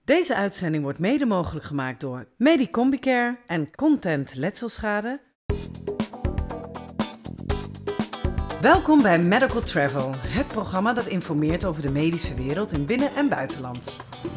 Deze uitzending wordt mede mogelijk gemaakt door Medicombicare en Content Letselschade. Welkom bij Medical Travel, het programma dat informeert over de medische wereld in binnen- en buitenland.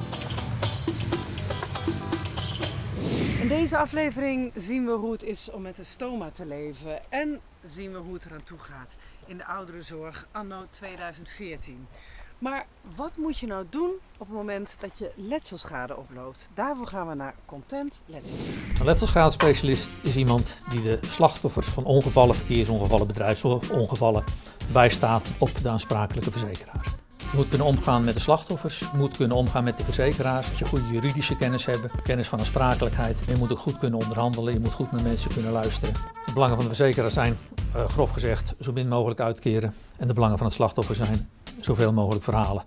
In deze aflevering zien we hoe het is om met een stoma te leven en zien we hoe het eraan toe gaat in de ouderenzorg anno 2014. Maar wat moet je nou doen op het moment dat je letselschade oploopt? Daarvoor gaan we naar Content Letselschade. Een letselschadespecialist is iemand die de slachtoffers van ongevallen, verkeersongevallen, bedrijfsongevallen bijstaat op de aansprakelijke verzekeraar. Je moet kunnen omgaan met de slachtoffers, je moet kunnen omgaan met de verzekeraars, dat je goede juridische kennis hebt, kennis van aansprakelijkheid. En je moet ook goed kunnen onderhandelen, je moet goed naar mensen kunnen luisteren. De belangen van de verzekeraar zijn, grof gezegd, zo min mogelijk uitkeren. En de belangen van het slachtoffer zijn zoveel mogelijk verhalen.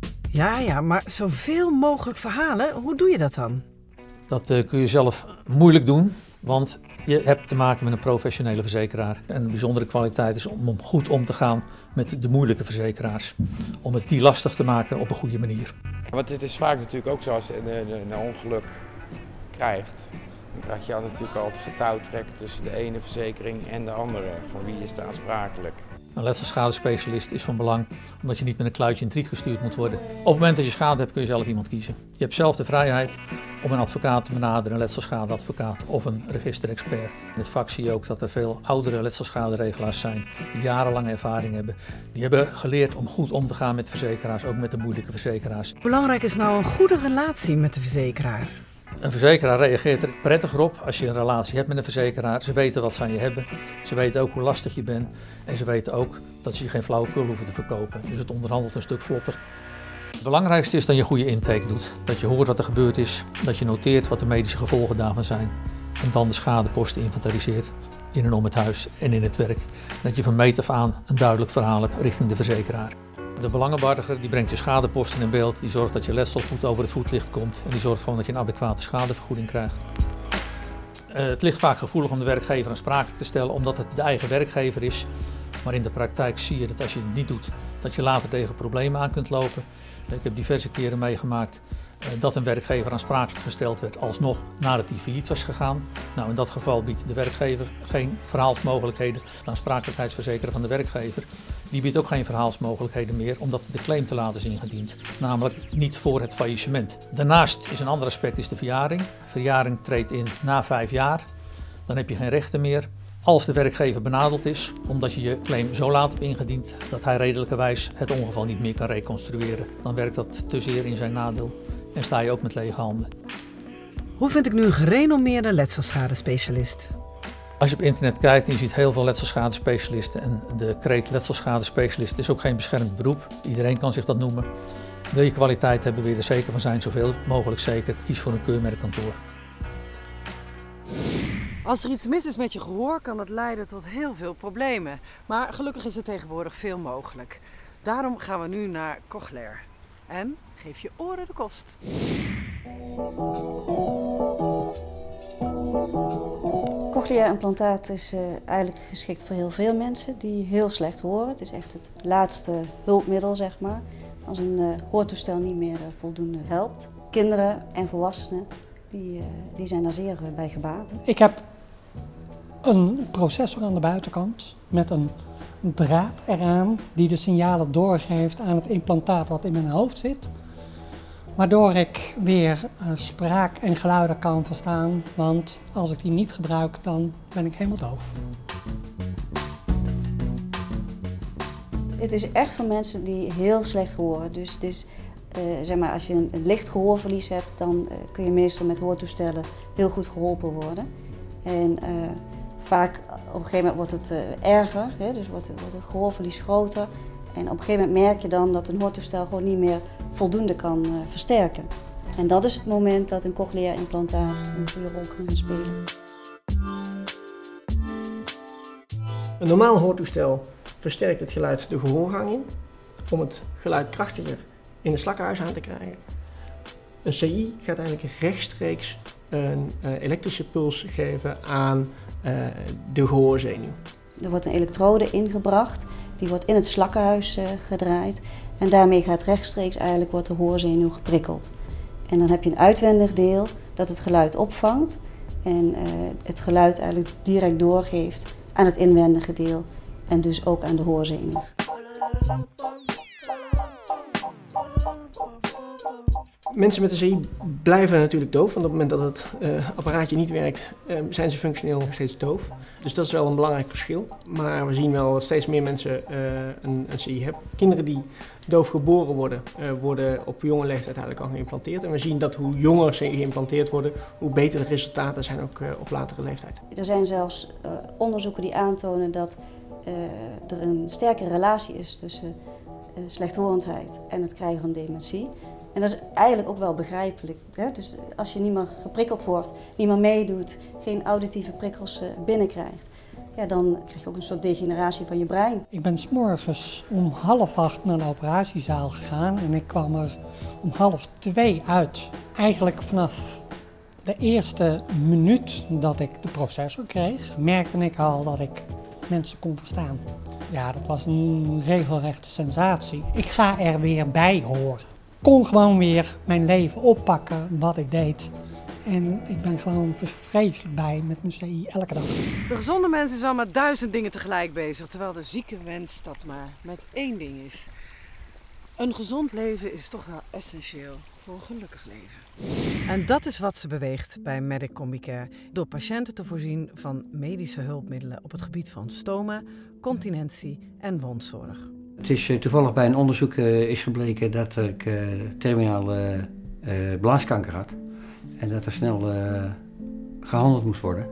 Ja, maar zoveel mogelijk verhalen, hoe doe je dat dan? Dat kun je zelf moeilijk doen, want je hebt te maken met een professionele verzekeraar. En een bijzondere kwaliteit is om goed om te gaan met de moeilijke verzekeraars. Om het die lastig te maken op een goede manier. Want het is vaak natuurlijk ook zo als je een ongeluk krijgt. Dan krijg je al natuurlijk altijd getouwtrek tussen de ene verzekering en de andere. Van wie is er aansprakelijk? Een letselschadespecialist is van belang omdat je niet met een kluitje in het riet gestuurd moet worden. Op het moment dat je schade hebt kun je zelf iemand kiezen. Je hebt zelf de vrijheid om een advocaat te benaderen, een letselschadeadvocaat of een registerexpert. In het vak zie je ook dat er veel oudere letselschaderegelaars zijn die jarenlange ervaring hebben. Die hebben geleerd om goed om te gaan met verzekeraars, ook met de moeilijke verzekeraars. Belangrijk is nou een goede relatie met de verzekeraar. Een verzekeraar reageert er prettiger op als je een relatie hebt met een verzekeraar. Ze weten wat ze aan je hebben, ze weten ook hoe lastig je bent en ze weten ook dat ze je geen flauwekul hoeven te verkopen. Dus het onderhandelt een stuk vlotter. Het belangrijkste is dat je een goede intake doet. Dat je hoort wat er gebeurd is, dat je noteert wat de medische gevolgen daarvan zijn. En dan de schadeposten inventariseert in en om het huis en in het werk. Dat je van meet af aan een duidelijk verhaal hebt richting de verzekeraar. De belangenbehartiger die brengt je schadeposten in beeld, die zorgt dat je letsel goed over het voetlicht komt en die zorgt gewoon dat je een adequate schadevergoeding krijgt. Het ligt vaak gevoelig om de werkgever aansprakelijk te stellen omdat het de eigen werkgever is. Maar in de praktijk zie je dat als je het niet doet, dat je later tegen problemen aan kunt lopen. Ik heb diverse keren meegemaakt dat een werkgever aansprakelijk gesteld werd alsnog nadat hij failliet was gegaan. Nou, in dat geval biedt de werkgever geen verhaalsmogelijkheden. De aansprakelijkheidsverzekeraar van de werkgever die biedt ook geen verhaalsmogelijkheden meer omdat de claim te laat is ingediend. Namelijk niet voor het faillissement. Daarnaast is een ander aspect is de verjaring. Verjaring treedt in na 5 jaar. Dan heb je geen rechten meer. Als de werkgever benadeld is, omdat je je claim zo laat hebt ingediend dat hij redelijkerwijs het ongeval niet meer kan reconstrueren, dan werkt dat te zeer in zijn nadeel en sta je ook met lege handen. Hoe vind ik nu een gerenommeerde letselschadespecialist? Als je op internet kijkt en je ziet heel veel letselschadespecialisten en de kreet letselschadespecialist is ook geen beschermd beroep. Iedereen kan zich dat noemen. Wil je kwaliteit hebben, wil je er zeker van zijn, zoveel mogelijk zeker, kies voor een keurmerkkantoor. Als er iets mis is met je gehoor, kan dat leiden tot heel veel problemen. Maar gelukkig is er tegenwoordig veel mogelijk. Daarom gaan we nu naar Cochlear. En geef je oren de kost. Cochleaimplantaat is eigenlijk geschikt voor heel veel mensen die heel slecht horen. Het is echt het laatste hulpmiddel, zeg maar. Als een hoortoestel niet meer voldoende helpt. Kinderen en volwassenen die zijn daar zeer bij gebaat. Ik heb een processor aan de buitenkant met een draad eraan die de signalen doorgeeft aan het implantaat wat in mijn hoofd zit. Waardoor ik weer spraak en geluiden kan verstaan, want als ik die niet gebruik dan ben ik helemaal doof. Het is echt voor mensen die heel slecht horen. Dus het is, zeg maar, als je een licht gehoorverlies hebt, dan kun je meestal met hoortoestellen heel goed geholpen worden. En vaak op een gegeven moment wordt het erger, hè, dus wordt het gehoorverlies groter. En op een gegeven moment merk je dan dat een hoortoestel gewoon niet meer voldoende kan versterken. En dat is het moment dat een cochleaimplantaat een goede rol kan spelen. Een normaal hoortoestel versterkt het geluid de gehoorgang in, om het geluid krachtiger in het slakkenhuis aan te krijgen. Een CI gaat eigenlijk rechtstreeks een elektrische puls geven aan de gehoorzenuw. Er wordt een elektrode ingebracht, die wordt in het slakkenhuis gedraaid en daarmee gaat rechtstreeks eigenlijk wordt de hoorzenuw geprikkeld. En dan heb je een uitwendig deel dat het geluid opvangt en het geluid eigenlijk direct doorgeeft aan het inwendige deel en dus ook aan de hoorzenuw. Mensen met een CI blijven natuurlijk doof, want op het moment dat het apparaatje niet werkt, zijn ze functioneel nog steeds doof. Dus dat is wel een belangrijk verschil. Maar we zien wel dat steeds meer mensen een CI hebben. Kinderen die doof geboren worden, worden op jonge leeftijd eigenlijk al geïmplanteerd. En we zien dat hoe jonger ze geïmplanteerd worden, hoe beter de resultaten zijn ook op latere leeftijd. Er zijn zelfs onderzoeken die aantonen dat er een sterke relatie is tussen slechthorendheid en het krijgen van dementie. En dat is eigenlijk ook wel begrijpelijk. Hè? Dus als je niet meer geprikkeld wordt, niet meer meedoet, geen auditieve prikkels binnenkrijgt, ja, dan krijg je ook een soort degeneratie van je brein. Ik ben 's morgens om 1:30 naar de operatiezaal gegaan en ik kwam er om 1:30 uit. Eigenlijk vanaf de eerste minuut dat ik de processor kreeg, merkte ik al dat ik mensen kon verstaan. Ja, dat was een regelrechte sensatie. Ik ga er weer bij horen. Ik kon gewoon weer mijn leven oppakken wat ik deed. En ik ben gewoon vreselijk blij met mijn CI elke dag. De gezonde mens is al met 1000 dingen tegelijk bezig, terwijl de zieke mens dat maar met 1 ding is. Een gezond leven is toch wel essentieel voor een gelukkig leven. En dat is wat ze beweegt bij Medic Combicare, door patiënten te voorzien van medische hulpmiddelen op het gebied van stoma, continentie en wondzorg. Het is toevallig bij een onderzoek is gebleken dat ik terminale blaaskanker had. En dat er snel gehandeld moest worden.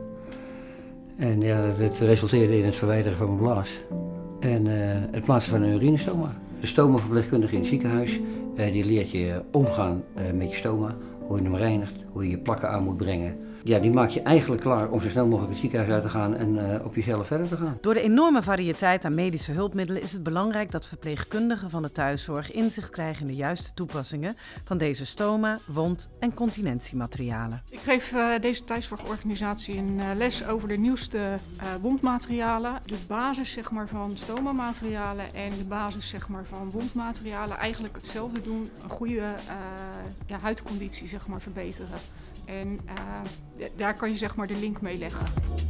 En ja, het resulteerde in het verwijderen van mijn blaas. En het plaatsen van een urinestoma. De stomaverpleegkundige in het ziekenhuis die leert je omgaan met je stoma. Hoe je hem reinigt, hoe je je plakken aan moet brengen. Ja, die maak je eigenlijk klaar om zo snel mogelijk het ziekenhuis uit te gaan en op jezelf verder te gaan. Door de enorme variëteit aan medische hulpmiddelen is het belangrijk dat verpleegkundigen van de thuiszorg inzicht krijgen in de juiste toepassingen van deze stoma, wond- en continentiematerialen. Ik geef deze thuiszorgorganisatie een les over de nieuwste wondmaterialen. De basis zeg maar, van stomamaterialen en de basis zeg maar, van wondmaterialen eigenlijk hetzelfde doen. Een goede huidconditie zeg maar, verbeteren. En daar kan je zeg maar de link mee leggen.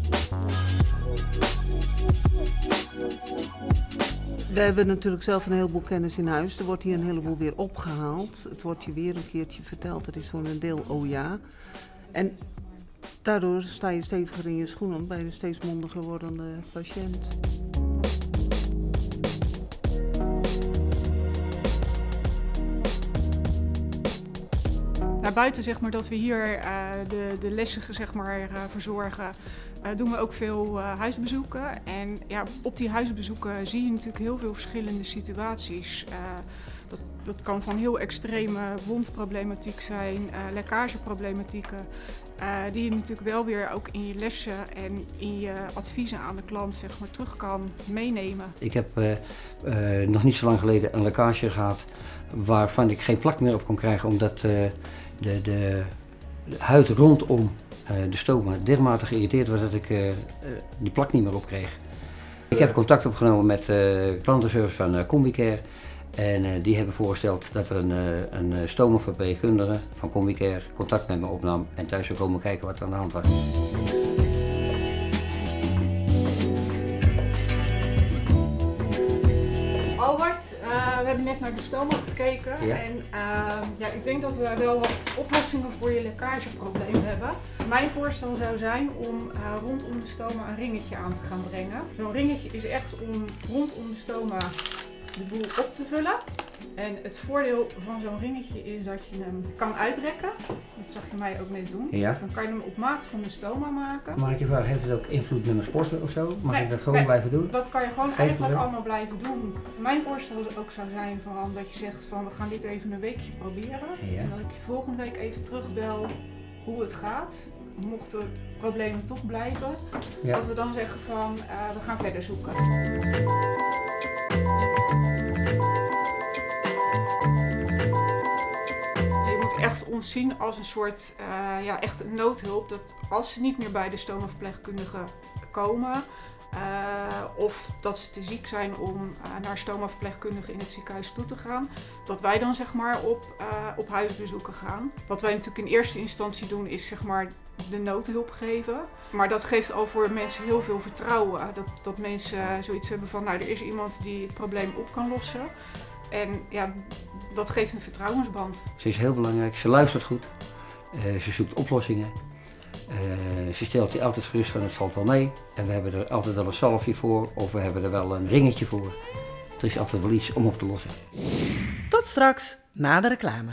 We hebben natuurlijk zelf een heleboel kennis in huis. Er wordt hier een heleboel weer opgehaald. Het wordt je weer een keertje verteld. Dat is voor een deel oh ja. En daardoor sta je steviger in je schoenen bij een steeds mondiger wordende patiënt. Buiten zeg maar, dat we hier de lessen zeg maar, verzorgen, doen we ook veel huisbezoeken. En ja, op die huisbezoeken zie je natuurlijk heel veel verschillende situaties. Dat kan van heel extreme wondproblematiek zijn, lekkageproblematieken. Die je natuurlijk wel weer ook in je lessen en in je adviezen aan de klant zeg maar, terug kan meenemen. Ik heb nog niet zo lang geleden een lekkage gehad waarvan ik geen plak meer op kon krijgen omdat de huid rondom de stoma dermate geïrriteerd was dat ik die plak niet meer opkreeg. Ik heb contact opgenomen met klantenservice van Combicare en die hebben voorgesteld dat er een stomaverpleegkundige van Combicare contact met me opnam en thuis zou komen kijken wat er aan de hand was. Albert, we hebben net naar de stoma gekeken ja. En ik denk dat we wel wat oplossingen voor je lekkageprobleem hebben. Mijn voorstel zou zijn om rondom de stoma een ringetje aan te gaan brengen. Zo'n ringetje is echt om rondom de stoma de boel op te vullen. En het voordeel van zo'n ringetje is dat je hem kan uitrekken. Dat zag je mij ook net doen. Ja. Dan kan je hem op maat van de stoma maken. Mag ik je vragen, heeft het ook invloed met mijn sporten of zo? Mag Nee, ik dat gewoon blijven doen? Dat kan je gewoon Geen eigenlijk probleem. allemaal blijven doen. Mijn voorstel ook zou zijn van dat je zegt van we gaan dit even een weekje proberen. Ja. En dat ik je volgende week even terugbel hoe het gaat. Mochten problemen toch blijven, Ja. dat we dan zeggen van we gaan verder zoeken. Je moet echt ons zien als een soort echt een noodhulp. Dat als ze niet meer bij de stomaverpleegkundige komen, Of dat ze te ziek zijn om naar stoma-verpleegkundige in het ziekenhuis toe te gaan. Dat wij dan zeg maar op huisbezoeken gaan. Wat wij natuurlijk in eerste instantie doen is zeg maar de noodhulp geven. Maar dat geeft al voor mensen heel veel vertrouwen. Dat mensen zoiets hebben van, nou, er is iemand die het probleem op kan lossen. En ja, dat geeft een vertrouwensband. Ze is heel belangrijk, ze luistert goed, ze zoekt oplossingen. Ze stelt je altijd gerust van, het valt wel mee. En we hebben er altijd wel een zalfje voor of we hebben er wel een ringetje voor. Er is altijd wel iets om op te lossen. Tot straks, na de reclame.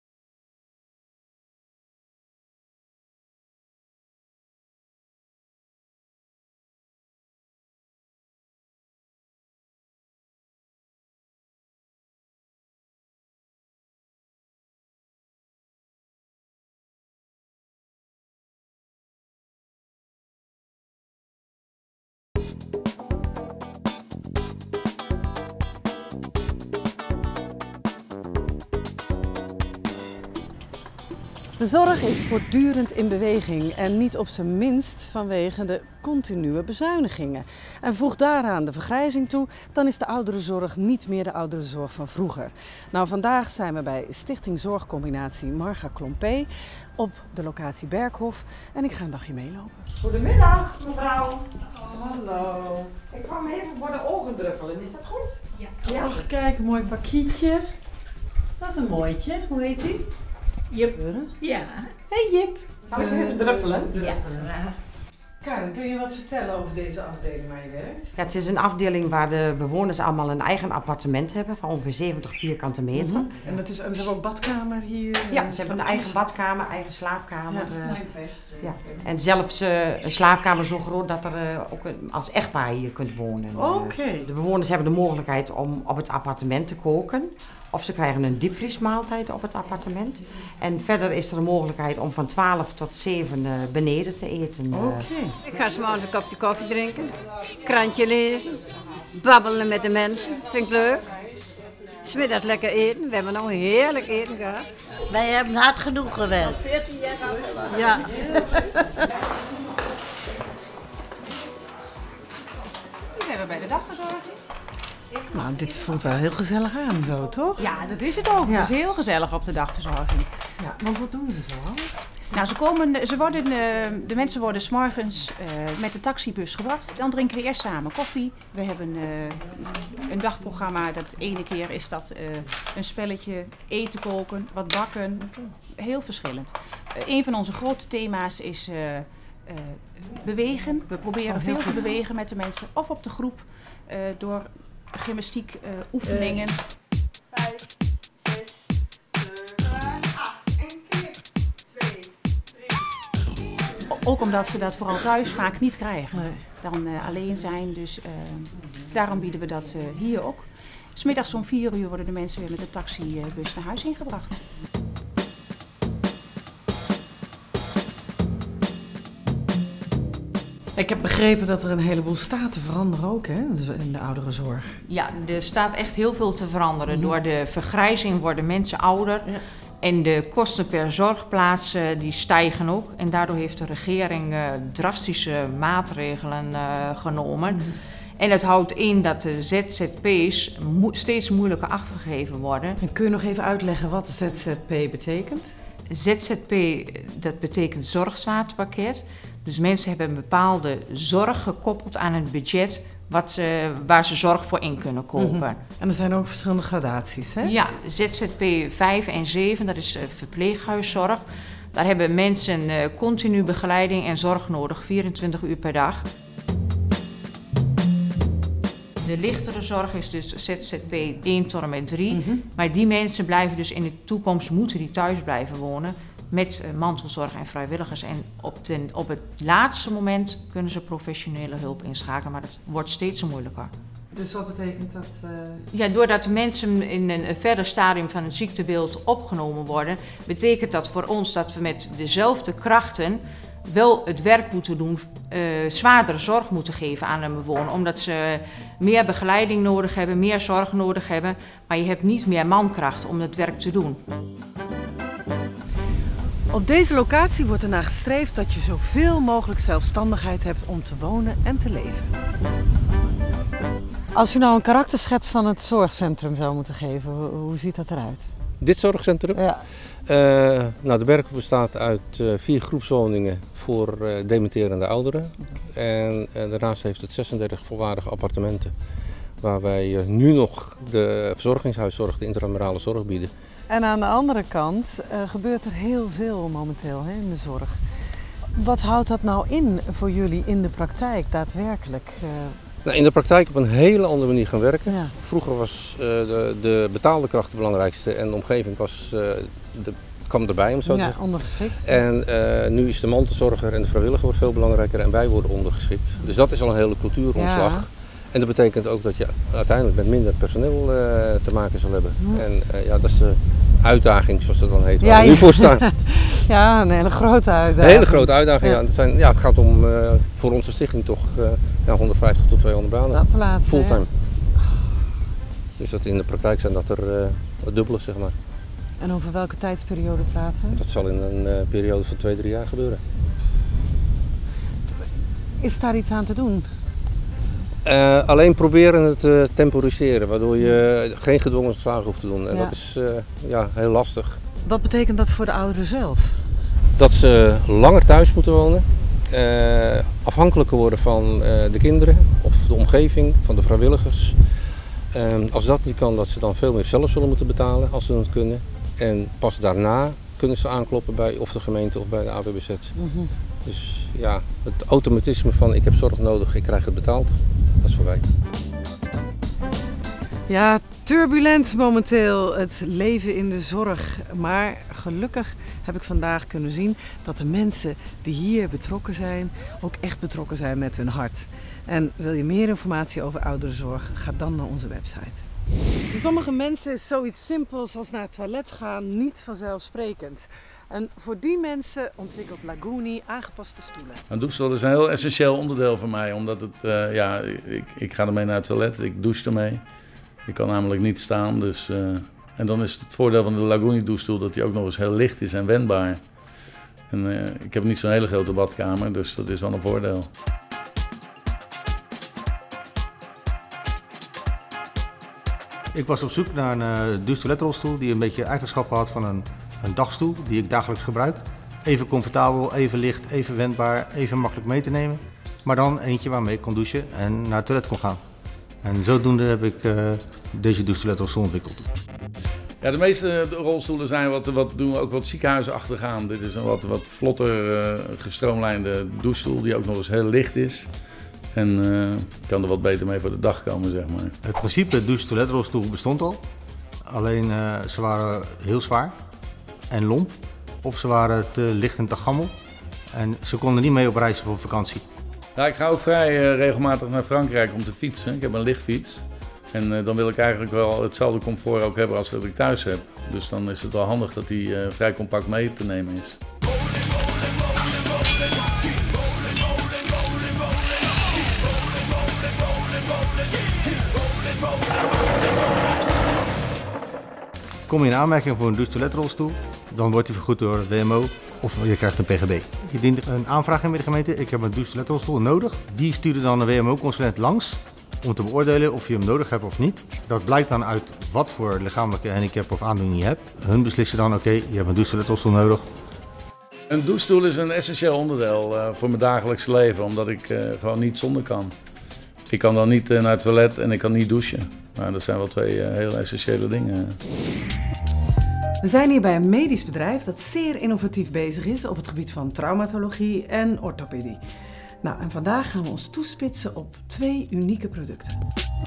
De zorg is voortdurend in beweging en niet op zijn minst vanwege de continue bezuinigingen. En voeg daaraan de vergrijzing toe, dan is de ouderenzorg niet meer de ouderenzorg van vroeger. Nou, vandaag zijn we bij Stichting Zorgcombinatie Marga Klompé op de locatie Berkhof en ik ga een dagje meelopen. Goedemiddag mevrouw. Hallo. Ik kwam even voor de ogen druppelen, is dat goed? Ja. Ach, kijk, een mooi pakietje. Dat is een mooitje. Hoe heet die? Jip. Ja. Hey Jip. Zal ik even druppelen? Ja. Karen, kun je wat vertellen over deze afdeling waar je werkt? Ja, het is een afdeling waar de bewoners allemaal een eigen appartement hebben van ongeveer 70 vierkante meter. En ze hebben ook badkamer hier? Ja, ze hebben een eigen badkamer, eigen slaapkamer. Ja. En zelfs een slaapkamer zo groot dat er ook als echtpaar hier kunt wonen. Oké. De bewoners hebben de mogelijkheid om op het appartement te koken. Of ze krijgen een diepvriesmaaltijd op het appartement. En verder is er een mogelijkheid om van 12 tot 7 beneden te eten. Ik ga 's morgens een kopje koffie drinken, krantje lezen, babbelen met de mensen, vind ik leuk. 's Middags lekker eten, we hebben nog een heerlijk eten gehad. Wij hebben hard genoeg gewerkt. 14 jaar al. Ja. Nu zijn we bij de dagverzorging. Nou, dit voelt wel heel gezellig aan zo, toch? Ja, dat is het ook. Ja. Het is heel gezellig op de dagverzorging. Ja, want wat doen ze zo? Nou, de mensen worden 's morgens met de taxibus gebracht. Dan drinken we eerst samen koffie. We hebben een dagprogramma. Dat ene keer is dat een spelletje, eten koken, wat bakken. Heel verschillend. Een van onze grote thema's is bewegen. We proberen veel te bewegen met de mensen. Of op de groep door gymnastiek oefeningen. 5, 6, 7, 8. En keer 2, 3. Ook omdat ze dat vooral thuis vaak niet krijgen. Dan alleen zijn, dus daarom bieden we dat hier ook. 'S Middags om 4 uur worden de mensen weer met de taxibus naar huis ingebracht. Ik heb begrepen dat er een heleboel staat te veranderen ook, hè, in de ouderenzorg. Ja, er staat echt heel veel te veranderen. Door de vergrijzing worden mensen ouder. Ja. En de kosten per zorgplaats die stijgen ook. En daardoor heeft de regering drastische maatregelen genomen. En het houdt in dat de ZZP's steeds moeilijker afgegeven worden. En kun je nog even uitleggen wat ZZP betekent? ZZP, dat betekent zorgzwaartepakket. Dus mensen hebben een bepaalde zorg gekoppeld aan een budget waar ze zorg voor in kunnen kopen. En er zijn ook verschillende gradaties, hè? Ja, ZZP 5 en 7, dat is verpleeghuiszorg. Daar hebben mensen continu begeleiding en zorg nodig, 24 uur per dag. De lichtere zorg is dus ZZP 1 tot en met 3. Maar die mensen blijven dus in de toekomst, moeten die thuis blijven wonen met mantelzorg en vrijwilligers. En op het laatste moment kunnen ze professionele hulp inschakelen, maar dat wordt steeds moeilijker. Dus wat betekent dat? Ja, doordat de mensen in een verder stadium van het ziektebeeld opgenomen worden, betekent dat voor ons dat we met dezelfde krachten wel het werk moeten doen, zwaardere zorg moeten geven aan een bewoner. Omdat ze meer begeleiding nodig hebben, meer zorg nodig hebben. Maar je hebt niet meer mankracht om het werk te doen. Op deze locatie wordt ernaar gestreefd dat je zoveel mogelijk zelfstandigheid hebt om te wonen en te leven. Als u nou een karakterschets van het zorgcentrum zou moeten geven, hoe ziet dat eruit? Dit zorgcentrum? Ja. Nou, de Berkel bestaat uit 4 groepswoningen voor dementerende ouderen. En daarnaast heeft het 36 volwaardige appartementen. Waar wij nu nog de verzorgingshuiszorg, de intramurale zorg bieden. En aan de andere kant gebeurt er heel veel momenteel in de zorg. Wat houdt dat nou in voor jullie in de praktijk daadwerkelijk? Nou, in de praktijk op een hele andere manier gaan werken. Ja. Vroeger was de betaalde kracht de belangrijkste en de omgeving kwam erbij, om zo te zeggen. Ondergeschikt. En nu is de mantelzorger en de vrijwilliger wordt veel belangrijker en wij worden ondergeschikt. Dus dat is al een hele cultuuromslag. Ja. En dat betekent ook dat je uiteindelijk met minder personeel te maken zal hebben. En ja, dat is de uitdaging, zoals dat dan heet, waar we nu voor staan. Ja, een hele grote uitdaging. Een hele grote uitdaging, ja. Het gaat om voor onze stichting toch 150 tot 200 banen. Plaatsen, fulltime. Dus dat in de praktijk zijn dat er het dubbele, zeg maar. En over welke tijdsperiode praten we? Dat zal in een periode van 2-3 jaar gebeuren. Is daar iets aan te doen? Alleen proberen het te temporiseren, waardoor je geen gedwongen ontslagen hoeft te doen. En dat is heel lastig. Wat betekent dat voor de ouderen zelf? Dat ze langer thuis moeten wonen, afhankelijker worden van de kinderen of de omgeving, van de vrijwilligers. Als dat niet kan, dat ze dan veel meer zelf zullen moeten betalen als ze het kunnen. En pas daarna kunnen ze aankloppen bij of de gemeente of bij de AWBZ. Dus ja, het automatisme van ik heb zorg nodig, ik krijg het betaald, dat is voorbij. Ja, turbulent momenteel het leven in de zorg. Maar gelukkig heb ik vandaag kunnen zien dat de mensen die hier betrokken zijn, ook echt betrokken zijn met hun hart. En wil je meer informatie over ouderenzorg, ga dan naar onze website. Voor sommige mensen is zoiets simpels als naar het toilet gaan niet vanzelfsprekend. En voor die mensen ontwikkelt Laguni aangepaste stoelen. Een douchestel is een heel essentieel onderdeel van mij, omdat het, ik ga ermee naar het toilet, ik douche ermee. Ik kan namelijk niet staan, dus, en dan is het voordeel van de Laguni douchestoel dat hij ook nog eens heel licht is en wendbaar. En ik heb niet zo'n hele grote badkamer, dus dat is wel een voordeel. Ik was op zoek naar een douche-toiletrolstoel die een beetje eigenschappen had van een dagstoel die ik dagelijks gebruik. Even comfortabel, even licht, even wendbaar, even makkelijk mee te nemen. Maar dan eentje waarmee ik kon douchen en naar het toilet kon gaan. En zodoende heb ik deze douche-toiletrolstoel ontwikkeld. Ja, de meeste rolstoelen zijn doen we ook wat ziekenhuisachtig aan. Dit is een wat vlotter gestroomlijnde douchestoel die ook nog eens heel licht is. En kan er wat beter mee voor de dag komen, zeg maar. Het principe douche-toiletrolstoel bestond al. Alleen ze waren heel zwaar en lomp. Of ze waren te licht en te gammel. En ze konden niet mee op reis of op vakantie. Ja, ik ga ook vrij regelmatig naar Frankrijk om te fietsen. Ik heb een lichtfiets. En dan wil ik eigenlijk wel hetzelfde comfort ook hebben als dat ik thuis heb. Dus dan is het wel handig dat die vrij compact mee te nemen is. Kom je in aanmerking voor een douche-toiletrolstoel, dan wordt die vergoed door het WMO of je krijgt een PGB. Je dient een aanvraag in bij de gemeente, ik heb een douche-toiletrolstoel nodig. Die sturen dan een WMO-consulent langs om te beoordelen of je hem nodig hebt of niet. Dat blijkt dan uit wat voor lichamelijke handicap of aandoening je hebt. Hun beslissen dan, oké, je hebt een douche-toiletrolstoel nodig. Een douchestoel is een essentieel onderdeel voor mijn dagelijks leven, omdat ik gewoon niet zonder kan. Ik kan dan niet naar het toilet en ik kan niet douchen. Nou, dat zijn wel twee heel essentiële dingen. We zijn hier bij een medisch bedrijf dat zeer innovatief bezig is op het gebied van traumatologie en orthopedie. Nou, en vandaag gaan we ons toespitsen op 2 unieke producten.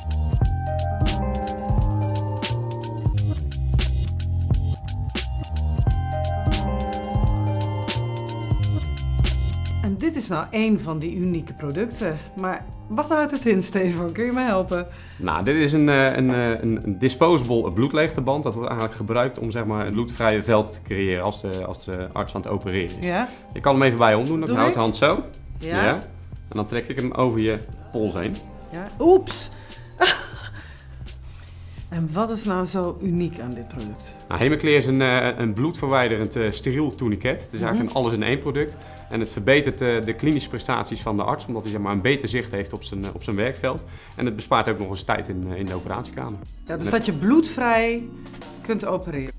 En dit is nou één van die unieke producten. Maar wat houdt het in, Stefan? Kun je me helpen? Nou, dit is een disposable bloedleegteband. Dat wordt eigenlijk gebruikt om zeg maar, een bloedvrije veld te creëren als de arts aan het opereren is. Ja? Je kan hem even bij je omdoen. Dan houdt de hand zo. Ja. Ja. En dan trek ik hem over je pols heen. Ja. Oeps! En wat is nou zo uniek aan dit product? Nou, Hemaclear is een bloedverwijderend steriel tourniquet. Het is eigenlijk een alles-in-één product. En het verbetert de klinische prestaties van de arts, omdat hij zeg maar, een beter zicht heeft op zijn werkveld. En het bespaart ook nog eens tijd in de operatiekamer. Ja, dus dat je bloedvrij kunt opereren.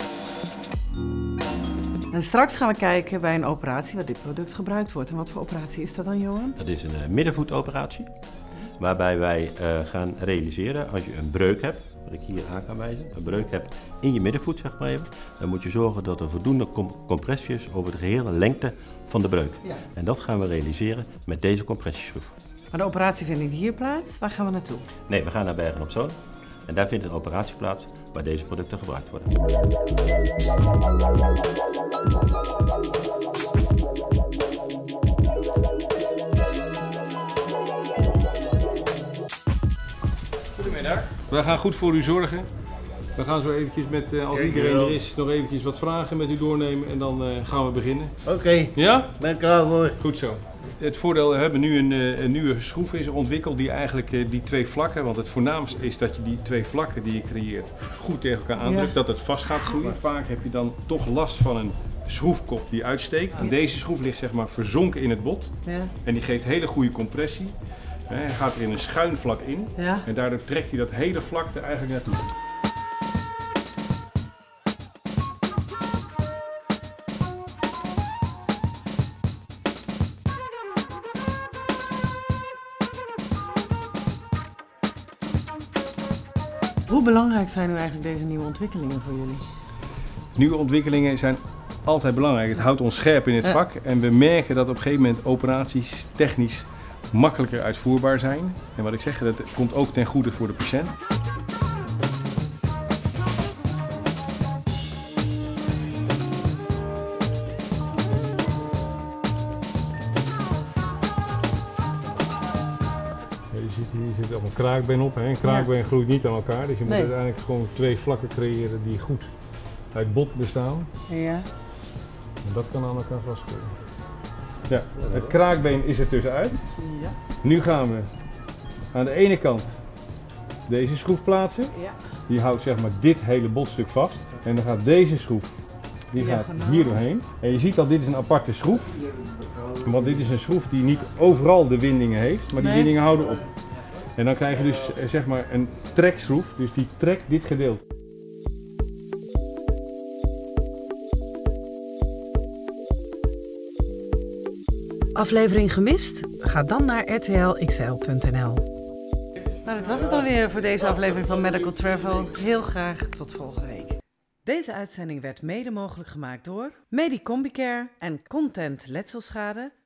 En straks gaan we kijken bij een operatie waar dit product gebruikt wordt. En wat voor operatie is dat dan, Johan? Dat is een middenvoetoperatie, waarbij wij gaan realiseren als je een breuk hebt, wat ik hier aan kan wijzen, een breuk hebt in je middenvoet, zeg maar even, dan moet je zorgen dat er voldoende compressie is over de gehele lengte van de breuk. Ja. En dat gaan we realiseren met deze compressieschroef. Maar de operatie vindt niet hier plaats. Waar gaan we naartoe? Nee, we gaan naar Bergen op Zoom. En daar vindt een operatie plaats waar deze producten gebruikt worden. Goedemiddag. We gaan goed voor u zorgen. We gaan zo eventjes met, als iedereen er is, nog eventjes wat vragen met u doornemen en dan gaan we beginnen. Oké. Ja? Ben klaar voor. Goed zo. Het voordeel, we hebben nu een nieuwe schroef is ontwikkeld die eigenlijk die twee vlakken, want het voornaamste is dat je die twee vlakken die je creëert goed tegen elkaar aandrukt, dat het vast gaat groeien. Vaak heb je dan toch last van een schroefkop die uitsteekt. En deze schroef ligt zeg maar verzonken in het bot en die geeft hele goede compressie. Hij gaat er in een schuin vlak in en daardoor trekt hij dat hele vlak er eigenlijk naartoe. Hoe belangrijk zijn nu eigenlijk deze nieuwe ontwikkelingen voor jullie? Nieuwe ontwikkelingen zijn altijd belangrijk. Het houdt ons scherp in het vak en we merken dat op een gegeven moment operaties technisch makkelijker uitvoerbaar zijn. En wat ik zeg, dat komt ook ten goede voor de patiënt. Hier zit ook een kraakbeen op. Hè. Een kraakbeen groeit niet aan elkaar, dus je moet uiteindelijk gewoon twee vlakken creëren die goed uit bot bestaan. Ja. En dat kan aan elkaar vastgroeien. Ja, het kraakbeen is er tussenuit. Ja. Nu gaan we aan de ene kant deze schroef plaatsen. Ja. Die houdt zeg maar dit hele botstuk vast. En dan gaat deze schroef, die gaat hier doorheen. En je ziet al, dit is een aparte schroef. Want dit is een schroef die niet overal de windingen heeft, maar die windingen houden op. En dan krijg je dus zeg maar een trekschroef, dus die trekt dit gedeelte. Aflevering gemist? Ga dan naar rtlxl.nl. Nou, dat was het alweer voor deze aflevering van Medical Travel. Heel graag tot volgende week. Deze uitzending werd mede mogelijk gemaakt door Medicombicare en Content Letselschade